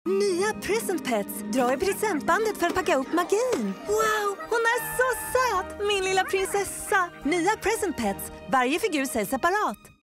Nya Present Pets. Dra i presentbandet för att packa upp magin. Wow, hon är så söt! Min lilla prinsessa. Nya Present Pets. Varje figur säljs separat.